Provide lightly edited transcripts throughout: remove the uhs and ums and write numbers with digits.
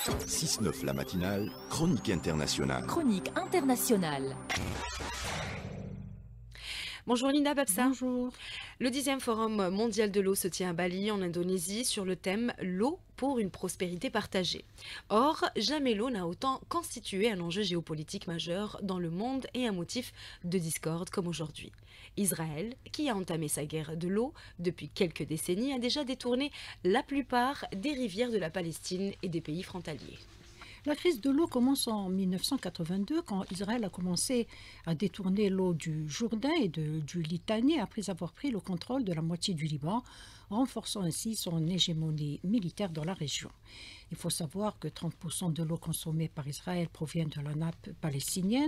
6-9 la matinale, chronique internationale. Chronique internationale. Bonjour Linda Babsa. Bonjour. Le 10e Forum mondial de l'eau se tient à Bali, en Indonésie, sur le thème « L'eau pour une prospérité partagée ». Or, jamais l'eau n'a autant constitué un enjeu géopolitique majeur dans le monde et un motif de discorde comme aujourd'hui. Israël, qui a entamé sa guerre de l'eau depuis quelques décennies, a déjà détourné la plupart des rivières de la Palestine et des pays frontaliers. La crise de l'eau commence en 1982 quand Israël a commencé à détourner l'eau du Jourdain et du Litanie après avoir pris le contrôle de la moitié du Liban, renforçant ainsi son hégémonie militaire dans la région. Il faut savoir que 30% de l'eau consommée par Israël provient de la nappe palestinienne,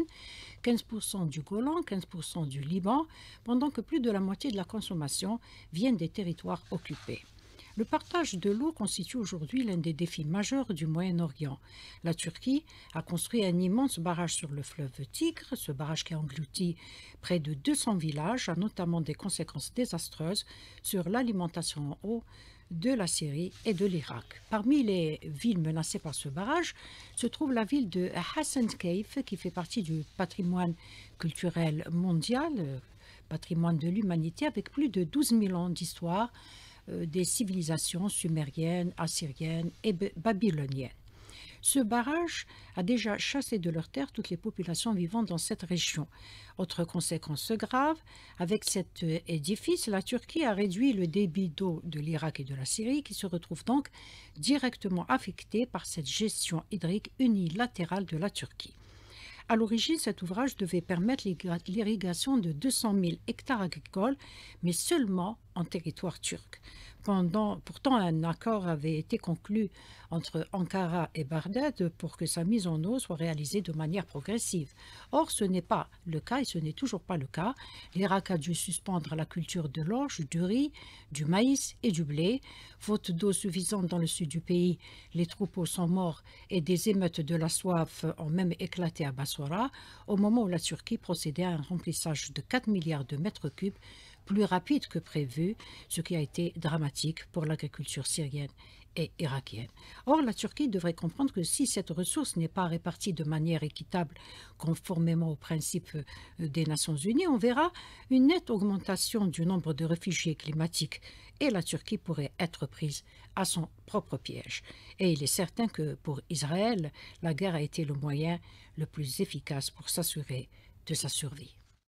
15% du Golan, 15% du Liban, pendant que plus de la moitié de la consommation vient des territoires occupés. Le partage de l'eau constitue aujourd'hui l'un des défis majeurs du Moyen-Orient. La Turquie a construit un immense barrage sur le fleuve Tigre. Ce barrage qui engloutit près de 200 villages a notamment des conséquences désastreuses sur l'alimentation en eau de la Syrie et de l'Irak. Parmi les villes menacées par ce barrage se trouve la ville de Hassan Keyf qui fait partie du patrimoine culturel mondial, patrimoine de l'humanité avec plus de 12 000 ans d'histoire, des civilisations sumériennes, assyriennes et babyloniennes. Ce barrage a déjà chassé de leurs terres toutes les populations vivant dans cette région. Autre conséquence grave, avec cet édifice, la Turquie a réduit le débit d'eau de l'Irak et de la Syrie qui se retrouvent donc directement affectés par cette gestion hydrique unilatérale de la Turquie. À l'origine, cet ouvrage devait permettre l'irrigation de 200 000 hectares agricoles, mais seulement en territoire turc. Pourtant, un accord avait été conclu entre Ankara et Bagdad pour que sa mise en eau soit réalisée de manière progressive. Or, ce n'est pas le cas et ce n'est toujours pas le cas. L'Irak a dû suspendre la culture de l'orge, du riz, du maïs et du blé. Faute d'eau suffisante dans le sud du pays, les troupeaux sont morts et des émeutes de la soif ont même éclaté à Bassora, au moment où la Turquie procédait à un remplissage de 4 milliards de mètres cubes plus rapide que prévu, ce qui a été dramatique pour l'agriculture syrienne et irakienne. Or, la Turquie devrait comprendre que si cette ressource n'est pas répartie de manière équitable, conformément aux principes des Nations Unies, on verra une nette augmentation du nombre de réfugiés climatiques et la Turquie pourrait être prise à son propre piège. Et il est certain que pour Israël, la guerre a été le moyen le plus efficace pour s'assurer de sa survie.